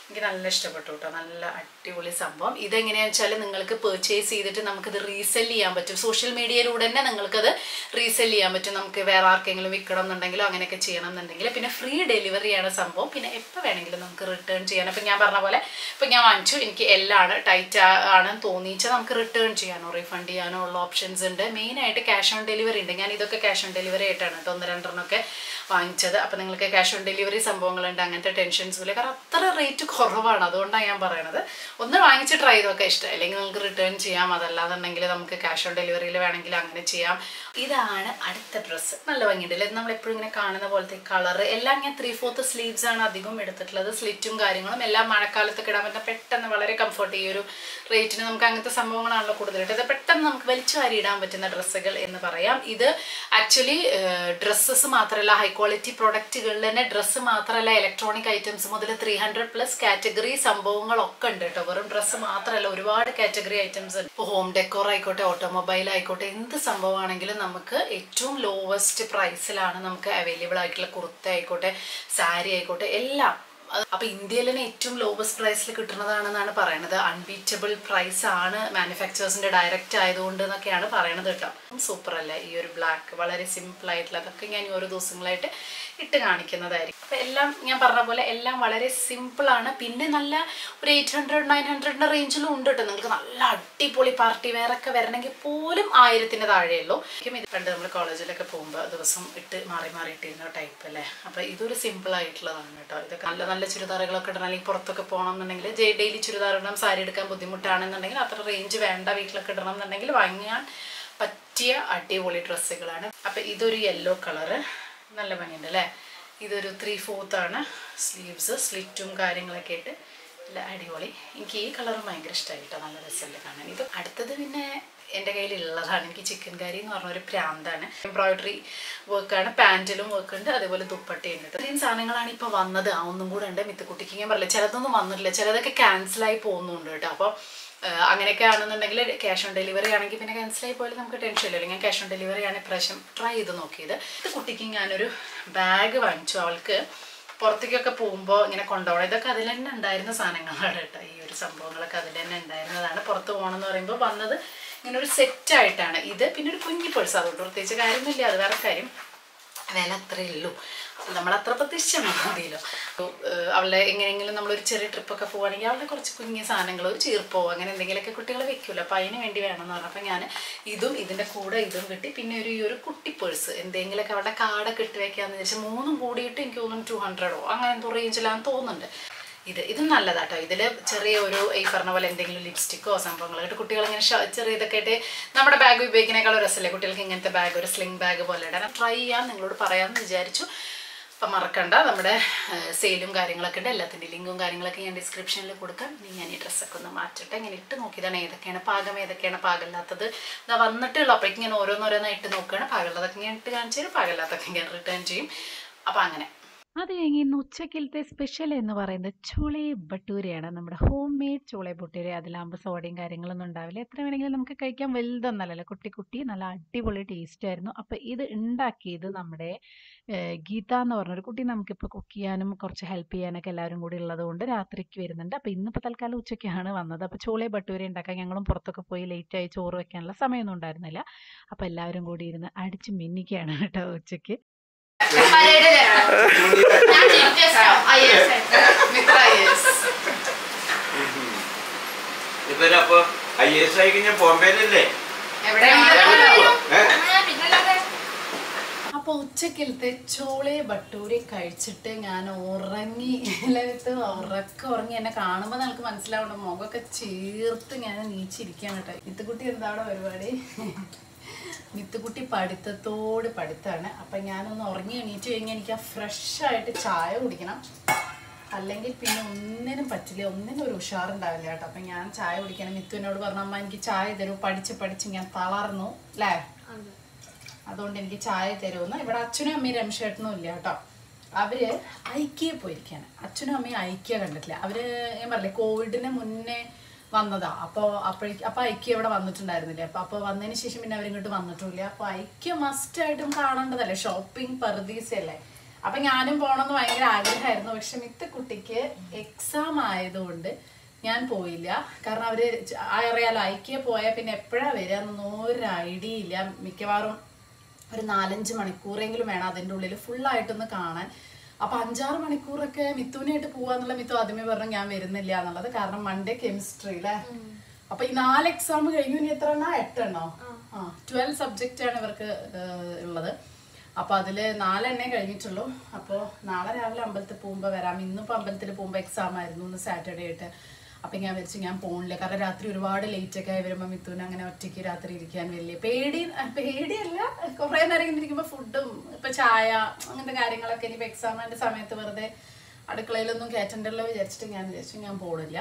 A: എനിക്ക് നല്ല ഇഷ്ടപ്പെട്ടു കേട്ടോ. നല്ല അടിപൊളി സംഭവം. ഇതെങ്ങനെയാണെന്ന് വെച്ചാൽ നിങ്ങൾക്ക് പർച്ചേസ് ചെയ്തിട്ട് നമുക്കിത് റീസെല് ചെയ്യാൻ പറ്റും. സോഷ്യൽ മീഡിയയിലൂടെ തന്നെ നിങ്ങൾക്കത് റീസെല് ചെയ്യാൻ പറ്റും. നമുക്ക് വേറെ ആർക്കെങ്കിലും വിൽക്കണം എന്നുണ്ടെങ്കിലോ അങ്ങനെയൊക്കെ ചെയ്യണം എന്നുണ്ടെങ്കിൽ. പിന്നെ ഫ്രീ ഡെലിവറിയാണ് സംഭവം. പിന്നെ എപ്പോൾ വേണമെങ്കിലും നമുക്ക് റിട്ടേൺ ചെയ്യാൻ. അപ്പം ഞാൻ പറഞ്ഞ പോലെ ഇപ്പം ഞാൻ വാങ്ങിച്ചു, എനിക്ക് എല്ലാം ടൈറ്റ് ആണെന്ന് തോന്നിച്ചാൽ നമുക്ക് റിട്ടേൺ ചെയ്യാനോ റീഫണ്ട് ചെയ്യാനോ ഉള്ള ഓപ്ഷൻസ് ഉണ്ട്. മെയിനായിട്ട് ക്യാഷ് ഓൺ ഡെലിവറി ഉണ്ട്. ഞാൻ ഇതൊക്കെ ക്യാഷ് ഓൺ ഡെലിവറി ആയിട്ടാണ് കേട്ടോ 1-2 വാങ്ങിച്ചത്. അപ്പം നിങ്ങൾക്ക് ക്യാഷ് ഓൺ ഡെലിവറി സംഭവങ്ങളുണ്ട്, അങ്ങനത്തെ ടെൻഷൻസും ഇല്ല. കാരണം അത്ര റേറ്റ് കുറവാണ്, അതുകൊണ്ടാണ് ഞാൻ പറയണത്. ഒന്ന് വാങ്ങിച്ച് ട്രൈ ചെയ്തൊക്കെ ഇഷ്ടം, അല്ലെങ്കിൽ നിങ്ങൾക്ക് റിട്ടേൺ ചെയ്യാം. അതല്ലാന്നുണ്ടെങ്കിൽ നമുക്ക് ക്യാഷ് ഓൺ ഡെലിവറിയിൽ വേണമെങ്കിൽ അങ്ങനെ ചെയ്യാം. ഇതാണ് അടുത്ത ഡ്രസ്സ്. നല്ല ഭംഗിയുണ്ടല്ലേ, നമ്മളെപ്പോഴും ഇങ്ങനെ കാണുന്ന പോലത്തെ കളറ്. എല്ലാം ഞാൻ 3/4 സ്ലീവ്സ് ആണ് അധികം എടുത്തിട്ടുള്ളത്. സ്ലിറ്റും കാര്യങ്ങളും എല്ലാം മഴക്കാലത്തൊക്കെ ഇടാൻ പറ്റുന്ന പെട്ടെന്ന് വളരെ കംഫർട്ട്. ഈ ഒരു റേറ്റിന് നമുക്ക് അങ്ങനത്തെ സംഭവങ്ങളാണല്ലോ കൂടുതലായിട്ട്. ഇത് പെട്ടെന്ന് നമുക്ക് വലിച്ചു വാരി ഇടാൻ പറ്റുന്ന ഡ്രസ്സുകൾ എന്ന് പറയാം. ഇത് ആക്ച്വലി ഡ്രസ്സസ് മാത്രമല്ല, ഹൈ ക്വാളിറ്റി പ്രൊഡക്റ്റുകളിൽ തന്നെ ഡ്രസ്സ് മാത്രമല്ല, ഇലക്ട്രോണിക് ഐറ്റംസ് മുതൽ 300+ കാറ്റഗറി സംഭവങ്ങളൊക്കെ ഉണ്ട് കേട്ടോ. വെറും ഡ്രസ്സ് മാത്രമല്ല, ഒരുപാട് കാറ്റഗറി ഐറ്റംസ് ഉണ്ട്. ഇപ്പോൾ ഹോം ഡെക്കോർ ആയിക്കോട്ടെ, ഓട്ടോമൊബൈൽ ആയിക്കോട്ടെ, എന്ത് സംഭവമാണെങ്കിലും നമുക്ക് ഏറ്റവും ലോവസ്റ്റ് പ്രൈസിലാണ് നമുക്ക് അവൈലബിൾ ആയിട്ടുള്ള. കുർത്ത ആയിക്കോട്ടെ, സാരി ആയിക്കോട്ടെ, എല്ലാം. അപ്പോൾ ഇന്ത്യയിൽ തന്നെ ഏറ്റവും ലോവസ്റ്റ് പ്രൈസിൽ കിട്ടുന്നതാണെന്നാണ് പറയണത്. അൺബീറ്റബിൾ പ്രൈസ് ആണ്, മാനുഫാക്ചേഴ്സിന്റെ ഡയറക്റ്റ് ആയതുകൊണ്ട് എന്നൊക്കെയാണ് പറയണത് കേട്ടോ. സൂപ്പർ അല്ലേ ഈ ഒരു ബ്ലാക്ക്, വളരെ സിമ്പിൾ ആയിട്ടുള്ള. അതൊക്കെ ഞാൻ ഓരോ ദിവസങ്ങളായിട്ട് ഇട്ട് കാണിക്കുന്നതായിരിക്കും. അപ്പോൾ എല്ലാം ഞാൻ പറഞ്ഞ പോലെ എല്ലാം വളരെ സിമ്പിളാണ്. പിന്നെ നല്ല ഒരു 800-900 റേഞ്ചിലും ഉണ്ട് കേട്ടോ. നിങ്ങൾക്ക് നല്ല അടിപൊളി പാർട്ടി വെയർ ഒക്കെ വരണമെങ്കിൽ പോലും 1000-ന് താഴെയുള്ളൂ. ഇത് പണ്ട് നമ്മൾ കോളേജിലൊക്കെ പോകുമ്പോൾ ദിവസം ഇട്ട് മാറി മാറി ഇട്ടിരുന്ന ടൈപ്പ് അല്ലേ. അപ്പോൾ ഇതൊരു സിമ്പിൾ ആയിട്ടുള്ളതാണ് കേട്ടോ. ഇതൊക്കെ നല്ല നല്ല ചുരിദാറുകളൊക്കെ ഇടണം, അല്ലെങ്കിൽ പുറത്തൊക്കെ പോകണം എന്നുണ്ടെങ്കിൽ, ഡെയിലി ചുരിദാർ ഇടണം, സാരി എടുക്കാൻ ബുദ്ധിമുട്ടാണെന്നുണ്ടെങ്കിൽ, അത്ര റേഞ്ച് വേണ്ട വീട്ടിലൊക്കെ ഇടണം എന്നുണ്ടെങ്കിൽ വാങ്ങാൻ പറ്റിയ അടിപൊളി ഡ്രസ്സുകളാണ്. അപ്പം ഇതൊരു യെല്ലോ കളറ്, നല്ല ഭംഗിയുണ്ട് അല്ലേ. ഇതൊരു 3/4 ആണ് സ്ലീവ്സ്, സ്ലിറ്റും കാര്യങ്ങളൊക്കെ ആയിട്ട് നല്ല അടിപൊളി. എനിക്ക് ഈ കളറും ഭയങ്കര ഇഷ്ടമായിട്ടോ, നല്ല രസമല്ലേ കാണാൻ. ഇത് അടുത്തത് പിന്നെ എൻ്റെ കയ്യിലുള്ളതാണ്. എനിക്ക് ചിക്കൻ കറി എന്ന് പറഞ്ഞൊരു പ്രാന്താണ്. എംബ്രോയിഡറി വർക്കാണ്, പാൻറ്റിലും വർക്ക് ഉണ്ട്, അതേപോലെ ദുപ്പട്ടയുണ്ട്. ഇത്രയും സാധനങ്ങളാണ് ഇപ്പോൾ വന്നത്. ഒന്നും കൂടെ ഉണ്ട് മിത്തുക്കുട്ടിക്ക്. ഞാൻ പറയില്ല, ചിലതൊന്നും വന്നിട്ടില്ല, ചിലതൊക്കെ ക്യാൻസലായി പോകുന്നുണ്ട് കേട്ടോ. അപ്പോൾ അങ്ങനെയൊക്കെ ആണെന്നുണ്ടെങ്കിൽ ക്യാഷ് ഓൺ ഡെലിവറി ആണെങ്കിൽ പിന്നെ ക്യാൻസലായി പോയാലും നമുക്ക് ടെൻഷൻ ഇല്ലല്ലോ. ഞാൻ ക്യാഷ് ഓൺ ഡെലിവറി ആണ് ഇപ്രാവശ്യം ട്രൈ ചെയ്ത് നോക്കിയത്. ഇത് കുട്ടിക്ക് ഞാനൊരു ബാഗ് വാങ്ങിച്ചു. അവൾക്ക് പുറത്തേക്കൊക്കെ പോകുമ്പോൾ ഇങ്ങനെ കൊണ്ടുപോകണം. ഇതൊക്കെ അതിൽ തന്നെ ഉണ്ടായിരുന്ന സാധനങ്ങളാണ് കേട്ടോ. ഈ ഒരു സംഭവങ്ങളൊക്കെ അതിൽ തന്നെ ഉണ്ടായിരുന്നതാണ്. പുറത്ത് പോകണമെന്ന് പറയുമ്പോൾ വന്നത് ഇങ്ങനെ ഒരു സെറ്റായിട്ടാണ് ഇത്. പിന്നെ ഒരു കുഞ്ഞി പേഴ്സ്, അതുകൊണ്ട് പ്രത്യേകിച്ച് കാര്യമൊന്നുമില്ല, അത് വേറെ കാര്യം. വില അത്രയേ ഉള്ളൂ, നമ്മളത്ര പ്രതീക്ഷിച്ചാൽ മതിയല്ലോ. അവളുടെ എങ്ങനെയെങ്കിലും നമ്മളൊരു ചെറിയ ട്രിപ്പൊക്കെ പോവുകയാണെങ്കിൽ അവളുടെ കുറച്ച് കുഞ്ഞു സാധനങ്ങൾ, ഒരു ചീർപ്പോ അങ്ങനെ എന്തെങ്കിലുമൊക്കെ കുട്ടികൾ വെക്കുമല്ലോ. അപ്പോൾ അതിന് വേണ്ടി വേണമെന്ന് പറഞ്ഞപ്പോൾ ഞാൻ ഇതും ഇതിൻ്റെ കൂടെ ഇതും കിട്ടി. പിന്നെ ഈ ഒരു കുട്ടി പേഴ്സ് എന്തെങ്കിലുമൊക്കെ അവളുടെ കാർഡൊക്കെ ഇട്ട് വെക്കാമെന്ന് വിചാരിച്ചാൽ 3 കൂടിയിട്ട് എനിക്ക് തോന്നുന്നു 200 അങ്ങനെ എന്തോ റേഞ്ചിലാണെന്ന് തോന്നുന്നുണ്ട്. ഇതും നല്ലതാട്ടോ. ഇതിൽ ചെറിയ ഒരു ഈ പറഞ്ഞ പോലെ എന്തെങ്കിലും ലിപ്സ്റ്റിക്കോ സംഭവങ്ങളായിട്ട് കുട്ടികൾ ഇങ്ങനെ ചെറിയ ഇതൊക്കെ ആയിട്ട് നമ്മുടെ ബാഗ് ഉപയോഗിക്കുന്നതിനേക്കാളും രസമല്ലേ കുട്ടികൾക്ക് ഇങ്ങനത്തെ ബാഗ്, ഒരു സ്ലിംഗ് ബാഗ് പോലെ ഇടാൻ. ട്രൈ ചെയ്യാൻ നിങ്ങളോട് പറയാമെന്ന് വിചാരിച്ചു. അപ്പം മറക്കണ്ട, നമ്മുടെ സെയിലും കാര്യങ്ങളൊക്കെ ഉണ്ട്. എല്ലാത്തിൻ്റെ ലിങ്കും കാര്യങ്ങളൊക്കെ ഞാൻ ഡിസ്ക്രിപ്ഷനിൽ കൊടുക്കാം. ഞാൻ ഈ ഡ്രസ്സൊക്കെ ഒന്ന് മാറ്റട്ടെ. ഇങ്ങനെ ഇട്ട് നോക്കിയതാണ് ഏതൊക്കെയാണ് പാകം, ഏതൊക്കെയാണ് പാകമില്ലാത്തത്. ഇതാ വന്നിട്ടുള്ളൂ. അപ്പോഴേക്കും ഞാൻ ഓരോന്നോരോന്നായിട്ട് നോക്കുകയാണ്. പാകമുള്ളതൊക്കെ ഞാൻ ഇട്ട് കാണിച്ചു തരും, പാകമില്ലാത്തൊക്കെ ഞാൻ റിട്ടേൺ ചെയ്യും. അപ്പം അങ്ങനെ.
B: അത് കഴിഞ്ഞ് ഇന്ന് ഉച്ചക്കലത്തെ സ്പെഷ്യൽ എന്ന് പറയുന്നത് ചോളെ ഭട്ടൂരയാണ്. നമ്മുടെ ഹോം മെയ്ഡ് ചോളെ ഭട്ടൂര. അതിലാകുമ്പോൾ സോഡയും കാര്യങ്ങളൊന്നും ഉണ്ടാവില്ല, എത്ര വേണമെങ്കിലും നമുക്ക് കഴിക്കാൻ. വലുതൊന്നല്ലല്ലോ, കുട്ടി നല്ല അടിപൊളി ടേസ്റ്റ് ആയിരുന്നു. അപ്പോൾ ഇത് ഉണ്ടാക്കിയത് നമ്മുടെ ഗീത എന്ന് പറഞ്ഞൊരു കുട്ടി. നമുക്കിപ്പോൾ കുക്ക് ചെയ്യാനും കുറച്ച് ഹെൽപ്പ് ചെയ്യാനൊക്കെ എല്ലാവരും കൂടി ഉള്ളത് കൊണ്ട് രാത്രിക്ക് വരുന്നുണ്ട്. അപ്പോൾ ഇന്നിപ്പോൾ തൽക്കാലം ഉച്ചയ്ക്കാണ് വന്നത്. അപ്പോൾ ചോളെ ഭട്ടൂര ഉണ്ടാക്കാൻ ഞങ്ങളും പുറത്തൊക്കെ പോയി ലേറ്റായി ചോറ് വെക്കാനുള്ള സമയമൊന്നും ഉണ്ടായിരുന്നില്ല. അപ്പോൾ എല്ലാവരും കൂടി ഇരുന്ന് അടിച്ച് മിന്നിക്കുകയാണ് കേട്ടോ ഉച്ചയ്ക്ക്.
D: ഇവരപ്പോ IAS ആയി കഴിഞ്ഞാൽ ബോംബെയിലല്ലേ?
A: അപ്പോൾ ഉച്ചക്കലത്തെ ചോളെ ഭട്ടൂര കഴിച്ചിട്ട് ഞാൻ ഉറങ്ങി. ഉറങ്ങി. എന്നെ കാണുമ്പോൾ നമുക്ക് മനസ്സിലാവണം, മുഖമൊക്കെ ചേർത്ത് ഞാൻ നീച്ചിരിക്കുകയാണ് കേട്ടോ. മിത്തുക്കുട്ടി എന്താ അവിടെ പരിപാടി? മിത്തുക്കുട്ടി പഠിത്തമാണ്. അപ്പം ഞാനൊന്ന് ഉറങ്ങി എണീറ്റ് കഴിഞ്ഞാൽ എനിക്ക് ഫ്രഷായിട്ട് ചായ കുടിക്കണം, അല്ലെങ്കിൽ പിന്നെ ഒന്നിനും പറ്റില്ല, ഒന്നിനും ഒരു ഉഷാറുണ്ടാവില്ല കേട്ടോ. അപ്പം ഞാൻ ചായ കുടിക്കണം. മിത്തുവിനോട് പറഞ്ഞു, അമ്മ എനിക്ക് ചായ തരൂ, പഠിച്ച് ഞാൻ തളർന്നു അല്ലേ, അതുകൊണ്ട് എനിക്ക് ചായ തരുമെന്ന്. ഇവിടെ അച്ഛനും അമ്മയും രമേശേട്ടനും ഇല്ല കേട്ടോ. അവര് ഐക്യ പോയിരിക്കുകയാണ്. അച്ഛനും അമ്മയും ഐക്യ കണ്ടിട്ടില്ല. അവര് ഞാൻ പറഞ്ഞില്ലേ കോവിഡിന് മുന്നേ വന്നതാ. അപ്പോൾ ഐക്യ ഇവിടെ വന്നിട്ടുണ്ടായിരുന്നില്ലേ. അപ്പോൾ വന്നതിന് ശേഷം പിന്നെ അവരിങ്ങോട്ട് വന്നിട്ടില്ല. അപ്പോൾ ഐക്യ മസ്റ്റായിട്ടും കാണേണ്ടതല്ലേ, ഷോപ്പിംഗ് പർദീസല്ലേ. അപ്പൊ ഞാനും പോകണമെന്ന് ഭയങ്കര ആഗ്രഹമായിരുന്നു. പക്ഷെ മിത്തുക്കുട്ടിക്ക് എക്സാം ആയതുകൊണ്ട് ഞാൻ പോയില്ല. കാരണം അവര് അറിയാലോ ഐക്യ പോയാൽ പിന്നെ എപ്പോഴാ വരിക എന്നൊന്നും ഒരു ഐഡിയ ഇല്ല. മിക്കവാറും ഒരു 4-5 മണിക്കൂറെങ്കിലും വേണം അതിൻ്റെ ഉള്ളിൽ ഫുള്ളായിട്ടൊന്ന് കാണാൻ. അപ്പൊ 5-6 മണിക്കൂറൊക്കെ മിത്തുവിനായിട്ട് പോവാന്നുള്ള മിത്തു ആദ്യമേ പറഞ്ഞു ഞാൻ വരുന്നില്ല എന്നുള്ളത്. കാരണം മൺഡേ കെമിസ്ട്രി അല്ലേ. അപ്പൊ ഈ 4 എക്സാം കഴിഞ്ഞു. ഇനി എത്ര എണ്ണോ 8 എണ്ണോ 12 സബ്ജക്റ്റ് ആണ് ഇവർക്ക് ഉള്ളത്. അപ്പൊ അതില് 4 എണ്ണേ കഴിഞ്ഞിട്ടുള്ളൂ. അപ്പോൾ നാളെ രാവിലെ അമ്പലത്തിൽ പോകുമ്പോൾ വരാം. ഇന്നിപ്പോ അമ്പലത്തിൽ പോകുമ്പോൾ എക്സാം ആയിരുന്നു, ഇന്ന് സാറ്റർഡേ ആയിട്ട്. അപ്പൊ ഞാൻ വിചാരിച്ചു ഞാൻ പോണില്ല. കാരണം രാത്രി ഒരുപാട് ലേറ്റ് ഒക്കെ ആയി വരുമ്പോൾ മിത്തുവിന് അങ്ങനെ ഒറ്റയ്ക്ക് രാത്രി ഇരിക്കാൻ വലിയ പേടിയല്ല. കുറെ നേരം ഇങ്ങനെ ഇരിക്കുമ്പോൾ ഫുഡും ഇപ്പൊ ചായ അങ്ങനത്തെ കാര്യങ്ങളൊക്കെ ഇനിയിപ്പോ എക്സാമിന്റെ സമയത്ത് വെറുതെ അടുക്കളയിലൊന്നും കയറ്റണ്ടല്ലോ വിചാരിച്ചിട്ട് ഞാൻ വിചാരിച്ചു ഞാൻ പോണില്ല.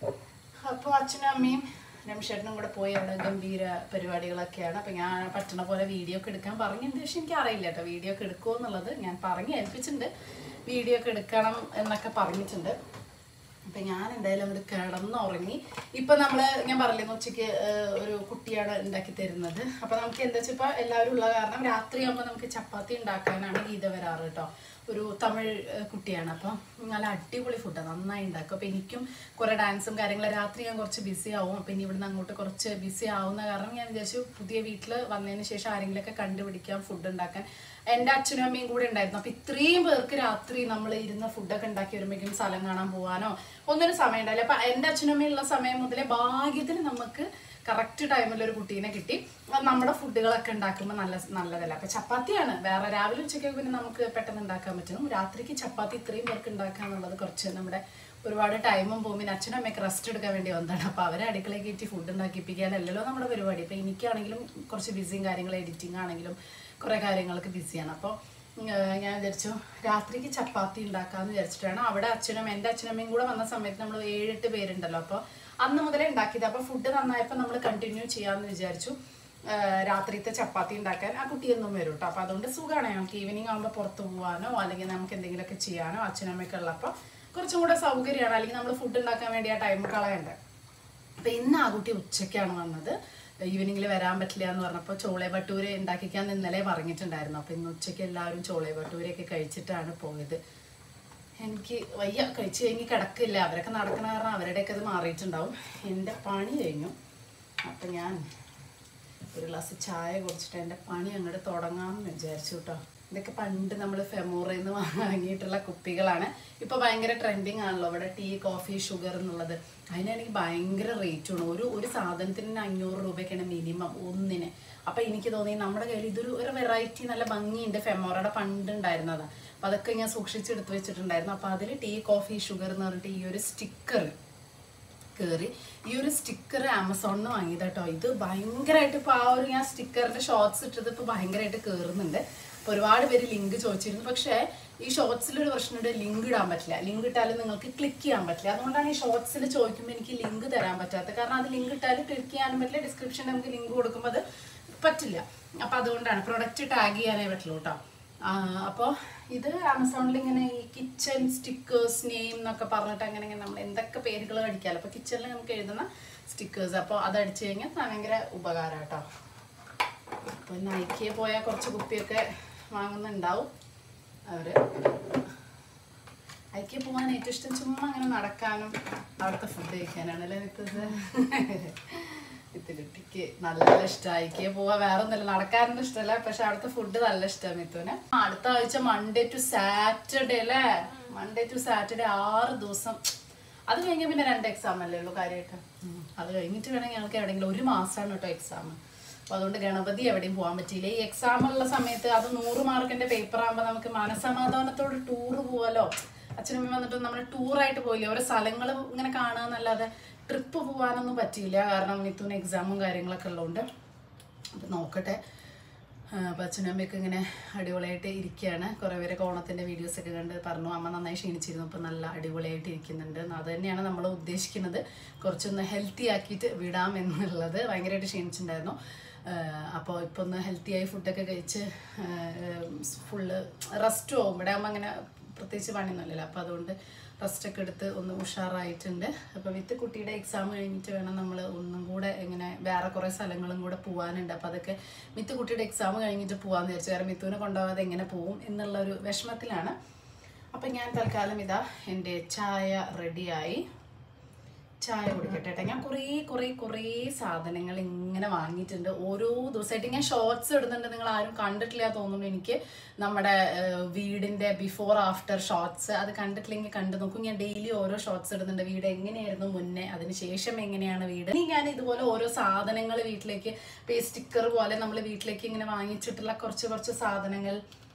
A: അപ്പോൾ അച്ഛനും അമ്മയും രമേശേട്ടനും കൂടെ പോയി അവിടെ ഗംഭീര പരിപാടികളൊക്കെയാണ്. അപ്പം ഞാൻ പറ്റണ പോലെ വീഡിയോ ഒക്കെ എടുക്കാൻ പറഞ്ഞിട്ടുണ്ട്. പക്ഷെ എനിക്ക് അറിയില്ല കേട്ടോ വീഡിയോ ഒക്കെ എടുക്കുമോ എന്നുള്ളത്. ഞാൻ പറഞ്ഞ് ഏൽപ്പിച്ചിട്ടുണ്ട് വീഡിയോ ഒക്കെ എടുക്കണം എന്നൊക്കെ പറഞ്ഞിട്ടുണ്ട്. അപ്പം ഞാൻ എന്തായാലും അവിടെ കിടന്നുറങ്ങി. ഇപ്പം നമ്മൾ ഞാൻ പറഞ്ഞില്ലേ ഉച്ചയ്ക്ക് ഒരു കുട്ടിയാണ് ഉണ്ടാക്കി തരുന്നത്. അപ്പം നമുക്ക് എന്താ വെച്ചാൽ ഇപ്പോൾ എല്ലാവരും ഉള്ള കാരണം രാത്രിയാകുമ്പോൾ നമുക്ക് ചപ്പാത്തി ഉണ്ടാക്കാനാണ് ഗീത വരാറ് കേട്ടോ. ഒരു തമിഴ് കുട്ടിയാണ്. അപ്പം നല്ല അടിപൊളി ഫുഡാണ്, നന്നായി ഉണ്ടാക്കും. അപ്പം എനിക്കും കുറേ ഡാൻസും കാര്യങ്ങളും രാത്രി ഞാൻ കുറച്ച് ബിസി ആവും. അപ്പം ഇനി ഇവിടുന്ന് അങ്ങോട്ട് കുറച്ച് ബിസി ആവുന്ന കാരണം ഞാൻ വിചാരിച്ചു പുതിയ വീട്ടിൽ വന്നതിന് ശേഷം ആരെങ്കിലുമൊക്കെ കണ്ടുപിടിക്കാം ഫുഡ് ഉണ്ടാക്കാൻ. എൻ്റെ അച്ഛനും അമ്മയും കൂടെ ഉണ്ടായിരുന്നു. അപ്പം ഇത്രയും പേർക്ക് രാത്രി നമ്മൾ ഇരുന്ന ഫുഡൊക്കെ ഉണ്ടാക്കി വരുമ്പോഴേക്കും സ്ഥലം കാണാൻ പോകാനോ ഒന്നിനും സമയം ഉണ്ടാവില്ല. അപ്പം എൻ്റെ അച്ഛനും അമ്മയും ഉള്ള സമയം മുതലേ ഭാഗ്യത്തിന് നമുക്ക് കറക്റ്റ് ടൈമിൽ ഒരു കുട്ടീനെ കിട്ടി. നമ്മുടെ ഫുഡുകളൊക്കെ ഉണ്ടാക്കുമ്പോൾ നല്ലതല്ല. അപ്പം ചപ്പാത്തിയാണ് വേറെ രാവിലെ ഉച്ചയ്ക്ക് പിന്നെ നമുക്ക് പെട്ടെന്ന് ഉണ്ടാക്കാൻ പറ്റും. രാത്രിക്ക് ചപ്പാത്തി ഇത്രയും പേർക്ക് ഉണ്ടാക്കുക എന്നുള്ളത് കുറച്ച് നമ്മുടെ ഒരുപാട് ടൈമും പോകും. പിന്നെ അച്ഛനും അമ്മയൊക്കെ റെസ്റ്റ് എടുക്കാൻ വേണ്ടി വന്നതാണ്. അപ്പോൾ അവരെ അടുക്കളയിൽ കയറ്റി ഫുഡ് ഉണ്ടാക്കിപ്പിക്കാനല്ലല്ലോ നമ്മുടെ പരിപാടി. ഇപ്പം എനിക്കാണെങ്കിലും കുറച്ച് ബിസിയും കാര്യങ്ങളും എഡിറ്റിംഗ് ആണെങ്കിലും കുറേ കാര്യങ്ങൾക്ക് ബിസിയാണ്. അപ്പോൾ ഞാൻ വിചാരിച്ചു രാത്രിക്ക് ചപ്പാത്തി ഉണ്ടാക്കാമെന്ന് വിചാരിച്ചിട്ടാണ്. അവിടെ എൻ്റെ അച്ഛനമ്മയും കൂടെ വന്ന സമയത്ത് നമ്മൾ 7-8 പേരുണ്ടല്ലോ. അപ്പോൾ അന്ന് മുതലേ ഉണ്ടാക്കിയത്. അപ്പോൾ ഫുഡ് നന്നായപ്പോൾ നമ്മൾ കണ്ടിന്യൂ ചെയ്യാമെന്ന് വിചാരിച്ചു രാത്രിത്തെ ചപ്പാത്തി ഉണ്ടാക്കാൻ. ആ കുട്ടിയൊന്നും വരും കേട്ടോ. അപ്പോൾ അതുകൊണ്ട് സുഖമാണ് നമുക്ക് ഈവനിങ് ആകുമ്പോൾ പുറത്ത് പോകാനോ അല്ലെങ്കിൽ നമുക്ക് എന്തെങ്കിലുമൊക്കെ ചെയ്യാനോ അച്ഛനമ്മയൊക്കെ ഉള്ളപ്പോൾ കുറച്ചും കൂടെ സൗകര്യമാണ്. അല്ലെങ്കിൽ നമ്മൾ ഫുഡ് ഉണ്ടാക്കാൻ വേണ്ടി ആ ടൈം കളയണ്ടേ. അപ്പോൾ ഇന്ന് ആ കുട്ടി ഉച്ചയ്ക്കാണ് വന്നത്. ഈവനിങ്ങിൽ വരാൻ പറ്റില്ല എന്ന് പറഞ്ഞപ്പോൾ ചോളെ ഭട്ടൂര ഉണ്ടാക്കിക്കാൻ ഇന്നലെ പറഞ്ഞിട്ടുണ്ടായിരുന്നു. അപ്പോൾ ഇന്ന് ഉച്ചയ്ക്ക് എല്ലാവരും ചോളെ ഭട്ടൂരയൊക്കെ കഴിച്ചിട്ടാണ് പോയത്. എനിക്ക് വയ്യ, കഴിച്ച് കഴിഞ്ഞ് കിടക്കില്ല. അവരൊക്കെ നടക്കണ കാരണം അവരുടെയൊക്കെ അത് മാറിയിട്ടുണ്ടാവും. എൻ്റെ പണി കഴിഞ്ഞു. അപ്പം ഞാൻ ഒരു ഗ്ലാസ് ചായ കുടിച്ചിട്ട് എൻ്റെ പണി അങ്ങോട്ട് തുടങ്ങാമെന്ന് വിചാരിച്ചു കേട്ടോ. ഇതൊക്കെ പണ്ട് നമ്മൾ ഫെമോറയിൽ നിന്ന് വാങ്ങിയിട്ടുള്ള കുപ്പികളാണ്. ഇപ്പോൾ ഭയങ്കര ട്രെൻഡിങ് ആണല്ലോ ഇവിടെ ടീ, കോഫി, ഷുഗർ എന്നുള്ളത്. അതിനാണെങ്കിൽ ഭയങ്കര റേറ്റുമാണ്. ഒരു സാധനത്തിന് 500 രൂപയ്ക്കാണ് മിനിമം ഒന്നിന്. അപ്പം എനിക്ക് തോന്നി നമ്മുടെ കയ്യിൽ ഇതൊരു വെറൈറ്റി നല്ല ഭംഗിയുണ്ട്. ഫെമോറയുടെ പണ്ട് ഉണ്ടായിരുന്നതാണ്. അപ്പം അതൊക്കെ ഞാൻ സൂക്ഷിച്ചെടുത്ത് വെച്ചിട്ടുണ്ടായിരുന്നു. അപ്പോൾ അതിൽ ടീ, കോഫി, ഷുഗർ എന്ന് പറഞ്ഞിട്ട് ഈ ഒരു സ്റ്റിക്കർ കയറി. ഈ ഒരു സ്റ്റിക്കർ ആമസോണിൽ നിന്ന് വാങ്ങിയത് കേട്ടോ. ഇത് ഭയങ്കരമായിട്ട് ഇപ്പോൾ ആ ഒരു ഞാൻ സ്റ്റിക്കറിൻ്റെ ഷോർട്സ് ഇട്ടത് ഇപ്പോൾ ഭയങ്കരമായിട്ട് കയറുന്നുണ്ട്. അപ്പോൾ ഒരുപാട് പേര് ലിങ്ക് ചോദിച്ചിരുന്നു. പക്ഷേ ഈ ഷോർട്സിലൊരു പ്രശ്നമുണ്ട്, ലിങ്ക് ഇടാൻ പറ്റില്ല. ലിങ്ക് ഇട്ടാലും നിങ്ങൾക്ക് ക്ലിക്ക് ചെയ്യാൻ പറ്റില്ല. അതുകൊണ്ടാണ് ഈ ഷോർട്സിൽ ചോദിക്കുമ്പോൾ എനിക്ക് ലിങ്ക് തരാൻ പറ്റാത്തത്. കാരണം അത് ലിങ്ക് ഇട്ടാലും ക്ലിക്ക് ചെയ്യാനും പറ്റില്ല. ഡിസ്ക്രിപ്ഷനിൽ നമുക്ക് ലിങ്ക് കൊടുക്കുമ്പോൾ അത് പറ്റില്ല. അപ്പോൾ അതുകൊണ്ടാണ് പ്രൊഡക്റ്റ് ടാഗ് ചെയ്യാനേ പറ്റുള്ളൂ കേട്ടോ. അപ്പോൾ ഇത് ആമസോണിൽ ഇങ്ങനെ ഈ കിച്ചൺ സ്റ്റിക്കേഴ്സ് നെയിം എന്നൊക്കെ പറഞ്ഞിട്ട് അങ്ങനെ നമ്മൾ എന്തൊക്കെ പേരുകൾ അടിക്കാമല്ലോ. അപ്പോൾ കിച്ചണിൽ നമുക്ക് എഴുതുന്ന സ്റ്റിക്കേഴ്സ്. അപ്പോൾ അതടിച്ചു കഴിഞ്ഞാൽ ഭയങ്കര ഉപകാരം കേട്ടോ. അപ്പോൾ നൈക്കിയെ പോയാൽ കുറച്ച് കുപ്പിയൊക്കെ വാങ്ങുന്നുണ്ടാവും അവർ. ഐക്യ പോകാൻ ഏറ്റവും ഇഷ്ടം ചുമ്മാ അങ്ങനെ നടക്കാനും അവിടുത്തെ ഫുഡ് കഴിക്കാനാണല്ലേ നിൽക്കുന്നത്. മിത്തുകുട്ടിക്ക് നല്ല ഇഷ്ടമാണ് ഐക്യ പോവാൻ. വേറെ ഒന്നുമില്ല, നടക്കാനൊന്നും ഇഷ്ടമല്ല, പക്ഷെ അവിടുത്തെ ഫുഡ് നല്ല ഇഷ്ടമാണ് മിത്തുവിന്. അടുത്ത ആഴ്ച മൺഡേ ടു സാറ്റർഡേ അല്ലേ. മൺഡേ ടു സാറ്റർഡേ 6 ദിവസം. അത് കഴിഞ്ഞാൽ പിന്നെ 2 എക്സാം അല്ലേ ഉള്ളൂ കാര്യമായിട്ട്. അത് കഴിഞ്ഞിട്ട് വേണമെങ്കിൽ ഞങ്ങൾക്ക് എവിടെയെങ്കിലും 1 മാസമാണ് കേട്ടോ എക്സാം. അപ്പോൾ അതുകൊണ്ട് ഗണപതി എവിടെയും പോകാൻ പറ്റിയില്ല. ഈ എക്സാമുള്ള സമയത്ത് അത് 100 മാർക്കിൻ്റെ പേപ്പർ ആകുമ്പോൾ നമുക്ക് മനസ്സമാധാനത്തോട് ടൂറ് പോകാമല്ലോ. അച്ഛനമ്മ വന്നിട്ട് നമ്മൾ ടൂറായിട്ട് പോയില്ല, ഓരോ സ്ഥലങ്ങൾ ഇങ്ങനെ കാണുക എന്നല്ലാതെ ട്രിപ്പ് പോകാനൊന്നും പറ്റിയില്ല. കാരണം മിഥുന് എക്സാമും കാര്യങ്ങളൊക്കെ ഉള്ളതുകൊണ്ട്. അപ്പം നോക്കട്ടെ. അപ്പം അച്ഛനമ്മയൊക്കെ ഇങ്ങനെ അടിപൊളിയായിട്ട് ഇരിക്കുകയാണ്. കുറേ പേരൊക്കെ ഓണത്തിൻ്റെ വീഡിയോസൊക്കെ കണ്ട് പറഞ്ഞു അമ്മ നന്നായി ക്ഷീണിച്ചിരുന്നു, ഇപ്പം നല്ല അടിപൊളിയായിട്ട് ഇരിക്കുന്നുണ്ട്. അത് തന്നെയാണ് നമ്മൾ ഉദ്ദേശിക്കുന്നത്. കുറച്ചൊന്ന് ഹെൽത്തി ആക്കിയിട്ട് വിടാം എന്നുള്ളത്. ഭയങ്കരമായിട്ട് ക്ഷീണിച്ചിട്ടുണ്ടായിരുന്നു. അപ്പോൾ ഇപ്പോൾ ഒന്ന് ഹെൽത്തിയായി ഫുഡൊക്കെ കഴിച്ച് ഫുള്ള് റെസ്റ്റും ആവും. ഇവിടെ ആകുമ്പോൾ അങ്ങനെ പ്രത്യേകിച്ച് പണിയൊന്നുമില്ലല്ലോ. അപ്പോൾ അതുകൊണ്ട് റെസ്റ്റൊക്കെ എടുത്ത് ഒന്ന് ഉഷാറായിട്ടുണ്ട്. അപ്പോൾ വിത്ത് കുട്ടിയുടെ എക്സാം കഴിഞ്ഞിട്ട് വേണം നമ്മൾ ഒന്നും കൂടെ ഇങ്ങനെ വേറെ കുറേ സ്ഥലങ്ങളും കൂടെ പോകാനുണ്ട്. അപ്പോൾ അതൊക്കെ വിത്ത് കുട്ടിയുടെ എക്സാം കഴിഞ്ഞിട്ട് പോകാമെന്ന് വിചാരിച്ചു. കാരണം മിത്തുവിനെ കൊണ്ടുപോകാതെ എങ്ങനെ പോവും എന്നുള്ളൊരു വിഷമത്തിലാണ്. അപ്പം ഞാൻ തൽക്കാലം ഇതാ എൻ്റെ ചായ റെഡിയായി. ചായ കുടിക്കട്ടെ കേട്ടോ. ഞാൻ കുറേ സാധനങ്ങൾ ഇങ്ങനെ വാങ്ങിയിട്ടുണ്ട്. ഓരോ ദിവസമായിട്ട് ഞാൻ ഷോർട്സ് ഇടുന്നുണ്ട്. നിങ്ങൾ ആരും കണ്ടിട്ടില്ല തോന്നുന്നു എനിക്ക്. നമ്മുടെ വീടിൻ്റെ ബിഫോർ ആഫ്റ്റർ ഷോർട്സ് അത് കണ്ടിട്ടില്ലെങ്കിൽ കണ്ടു നോക്കും. ഞാൻ ഡെയിലി ഓരോ ഷോർട്സ് ഇടുന്നുണ്ട്. വീട് എങ്ങനെയായിരുന്നു മുന്നേ, അതിന് ശേഷം എങ്ങനെയാണ് വീട്. ഇനി ഞാൻ ഇതുപോലെ ഓരോ സാധനങ്ങൾ വീട്ടിലേക്ക് സ്റ്റിക്കർ പോലെ നമ്മൾ വീട്ടിലേക്ക് ഇങ്ങനെ വാങ്ങിച്ചിട്ടുള്ള കുറച്ച് സാധനങ്ങൾ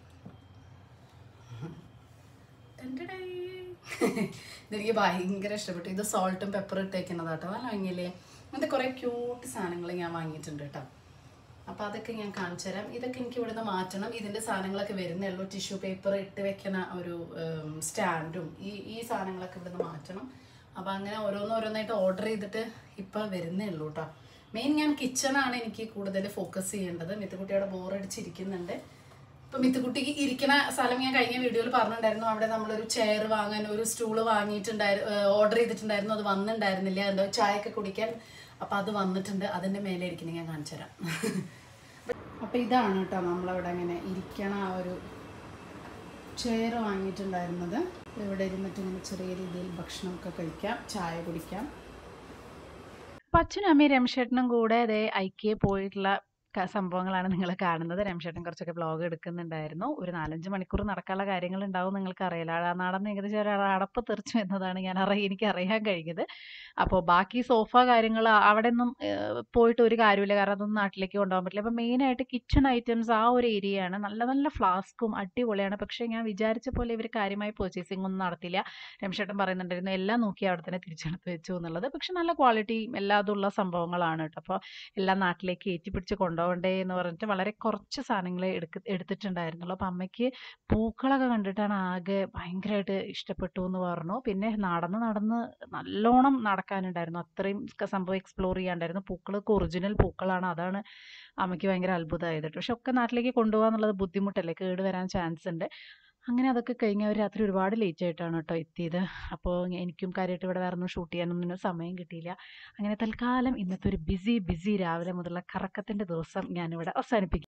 A: ഇതെനിക്ക് ഭയങ്കര ഇഷ്ടപ്പെട്ടു. ഇത് സോൾട്ടും പെപ്പറും ഇട്ടേക്കുന്നതാട്ടോ. നല്ല ഭംഗിയില്ലേ. അങ്ങനത്തെ കുറേ ക്യൂട്ട് സാധനങ്ങൾ ഞാൻ വാങ്ങിയിട്ടുണ്ട് കേട്ടോ. അപ്പോൾ അതൊക്കെ ഞാൻ കാണിച്ചു തരാം. ഇതൊക്കെ എനിക്ക് ഇവിടുന്ന് മാറ്റണം. ഇതിൻ്റെ സാധനങ്ങളൊക്കെ വരുന്നേ ഉള്ളൂ. ടിഷ്യൂ പേപ്പർ ഇട്ട് വെക്കുന്ന ഒരു സ്റ്റാൻഡും ഈ സാധനങ്ങളൊക്കെ ഇവിടുന്ന് മാറ്റണം. അപ്പോൾ അങ്ങനെ ഓരോന്നായിട്ട് ഓർഡർ ചെയ്തിട്ട് ഇപ്പോൾ വരുന്നേ ഉള്ളൂ കേട്ടോ. മെയിൻ ഞാൻ കിച്ചണാണ് എനിക്ക് കൂടുതൽ ഫോക്കസ് ചെയ്യേണ്ടത്. മിത്തുകുട്ടിയോടെ ബോറടിച്ചിരിക്കുന്നുണ്ട്. ഇപ്പം മിത്തുകുട്ടിക്ക് ഇരിക്കുന്ന സ്ഥലം ഞാൻ കഴിഞ്ഞ വീഡിയോയിൽ പറഞ്ഞിട്ടുണ്ടായിരുന്നു. അവിടെ നമ്മളൊരു ചെയർ വാങ്ങാൻ ഒരു സ്റ്റൂള് ഓർഡർ ചെയ്തിട്ടുണ്ടായിരുന്നു. അത് വന്നിട്ടുണ്ടായിരുന്നില്ല. എന്താ ചായയൊക്കെ കുടിക്കാൻ. അപ്പം അത് വന്നിട്ടുണ്ട്. അതിൻ്റെ മേലെ ഇരിക്കുന്നത് ഞാൻ കാണിച്ചു തരാം. അപ്പം ഇതാണ് കേട്ടോ നമ്മളവിടെ അങ്ങനെ ഇരിക്കണ ആ ഒരു ചെയർ വാങ്ങിയിട്ടുണ്ടായിരുന്നത്. ഇവിടെ ഇരുന്നിട്ട് ഇങ്ങനെ ചെറിയ രീതിയിൽ ഭക്ഷണമൊക്കെ കഴിക്കാം, ചായ കുടിക്കാം.
B: അപ്പം അച്ഛനും അമ്മയും രമേശേട്ടനും കൂടെ അതേ ഐക്യ പോയിട്ടുള്ള സംഭവങ്ങളാണ് നിങ്ങൾ കാണുന്നത്. രമേശേട്ടൻ കുറച്ചൊക്കെ വ്ളോഗ് എടുക്കുന്നുണ്ടായിരുന്നു. ഒരു 4-5 മണിക്കൂർ നടക്കാനുള്ള കാര്യങ്ങൾ ഉണ്ടാവും. നിങ്ങൾക്കറിയില്ല. നടന്ന് ഏകദേശം ഒരു അടപ്പ് തെറിച്ചു എന്നതാണ് എനിക്ക് അറിയാൻ കഴിഞ്ഞത്. അപ്പോൾ ബാക്കി സോഫ കാര്യങ്ങൾ അവിടെ ഒന്നും പോയിട്ട് ഒരു കാര്യമില്ല. കാരണം അതൊന്നും നാട്ടിലേക്ക് കൊണ്ടുപോകാൻ പറ്റില്ല. അപ്പോൾ മെയിനായിട്ട് കിച്ചൺ ഐറ്റംസ് ആ ഒരു ഏരിയയാണ്. നല്ല ഫ്ലാസ്കും അടിപൊളിയാണ്. പക്ഷേ ഞാൻ വിചാരിച്ച പോലെ ഇവർ കാര്യമായി പർച്ചേസിംഗ് ഒന്നും നടത്തില്ല. രമേശേട്ടൻ പറയുന്നുണ്ടായിരുന്നു എല്ലാം നോക്കി അവിടെ തന്നെ തിരിച്ചെടുത്ത് വെച്ചു എന്നുള്ളത്. പക്ഷെ നല്ല ക്വാളിറ്റിയും എല്ലാതുള്ള സംഭവങ്ങളാണ് കേട്ടോ. അപ്പോൾ എല്ലാം നാട്ടിലേക്ക് ഏറ്റിപ്പിടിച്ച് കൊണ്ടുപോകണ്ടേ എന്ന് പറഞ്ഞിട്ട് വളരെ കുറച്ച് സാധനങ്ങളെ എടുത്തിട്ടുണ്ടായിരുന്നുള്ളൂ. അപ്പം അമ്മയ്ക്ക് പൂക്കളൊക്കെ കണ്ടിട്ടാണ് ആകെ ഭയങ്കരമായിട്ട് ഇഷ്ടപ്പെട്ടു എന്ന് പറഞ്ഞു. പിന്നെ നടന്ന് നല്ലോണം നടക്കാനുണ്ടായിരുന്നു. അത്രയും സംഭവം എക്സ്പ്ലോർ ചെയ്യാണ്ടായിരുന്നു. പൂക്കളൊക്കെ ഒറിജിനൽ പൂക്കളാണ്. അതാണ് അമ്മയ്ക്ക് ഭയങ്കര അത്ഭുതമായത്. പക്ഷെ ഒക്കെ നാട്ടിലേക്ക് കൊണ്ടുപോകുക എന്നുള്ളത് ബുദ്ധിമുട്ടല്ലേ, കേട് വരാൻ ചാൻസ് ഉണ്ട്. അങ്ങനെ അതൊക്കെ കഴിഞ്ഞ് അവർ രാത്രി ഒരുപാട് ലേറ്റ് ആയിട്ടാണ് കേട്ടോ എത്തിയത്. അപ്പോൾ എനിക്കും കാര്യമായിട്ട് ഇവിടെ വേറെ ഒന്നും ഷൂട്ട് ചെയ്യാനൊന്നും സമയം കിട്ടിയില്ല. അങ്ങനെ തൽക്കാലം ഇന്നത്തെ ഒരു ബിസി രാവിലെ മുതലുള്ള കറക്കത്തിൻ്റെ ദിവസം ഞാനിവിടെ അവസാനിപ്പിക്കും.